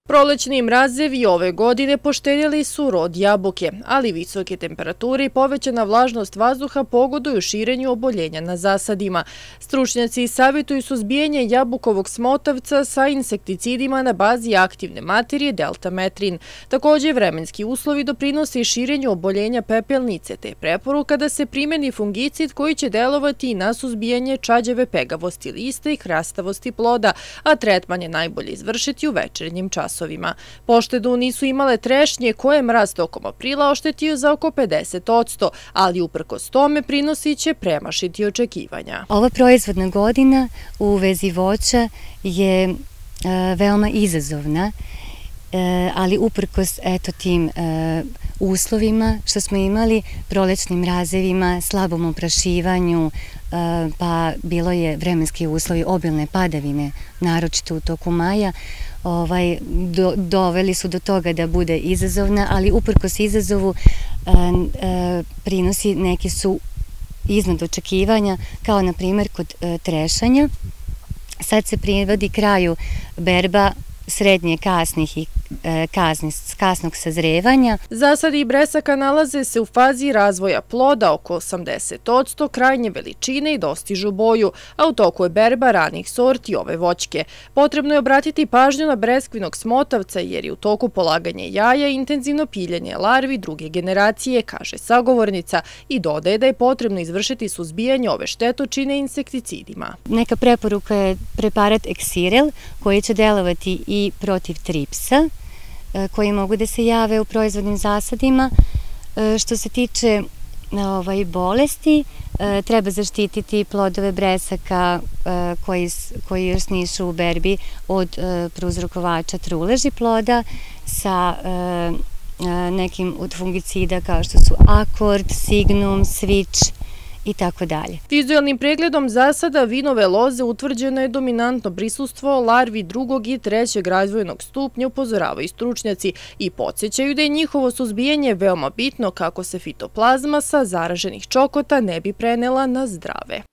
Prolećni mrazevi ove godine poštedjeli su rod jabuke, ali visoke temperature i povećana vlažnost vazduha pogoduju širenju oboljenja na zasadima. Stručnjaci savjetuju suzbijanje jabukovog smotavca sa insekticidima na bazi aktivne materije deltametrin. Također, vremenski uslovi doprinose i širenju oboljenja pepelnice, te je preporuka da se primeni fungicid koji će delovati na suzbijanje čađave pegavosti lista i hrastavosti ploda, a tretman je najbolje izvršiti u večernjim časovima. Poštedu nisu imale trešnje koje mraz tokom aprila oštetio za oko 50%, ali uprkos tome prinosi će premašiti očekivanja. Ova proizvodna godina u vezi voća je veoma izazovna, ali uprkos tim uslovima što smo imali, prolećnim mrazevima, slabom oprašivanju, pa bilo je vremenski uslovi, obilne padavine, naročito u toku maja, doveli su do toga da bude izazovna, ali uprkos izazovu prinosi neki su iznad očekivanja, kao na primjer kod trešanja. Sad se privodi kraju berba srednje kasnih i kasnog sazrevanja. Zasadi bresaka nalaze se u fazi razvoja ploda oko 80% krajnje veličine i dostižu boju, a u toku je berba ranih sorti ove voćke. Potrebno je obratiti pažnju na breskvinog smotavca jer je u toku polaganja jaja i intenzivno piljenje larvi druge generacije, kaže sagovornica, i dodaje da je potrebno izvršiti suzbijanje ove štetočine insekticidima. Neka preporuka je preparat Eksirel koji će delovati i protiv tripsa, koji mogu da se jave u proizvodnim zasadima. Što se tiče bolesti, treba zaštititi plodove bresaka koji još nisu u berbi od prouzrokovača truleži ploda sa nekim od fungicida kao što su akord, signum, switch i tako dalje. Vizualnim pregledom zasada vinove loze utvrđeno je dominantno prisustvo larvi drugog i trećeg razvojnog stupnja, upozoravaju stručnjaci i podsjećaju da je njihovo suzbijanje veoma bitno kako se fitoplazma sa zaraženih čokota ne bi prenela na zdrave.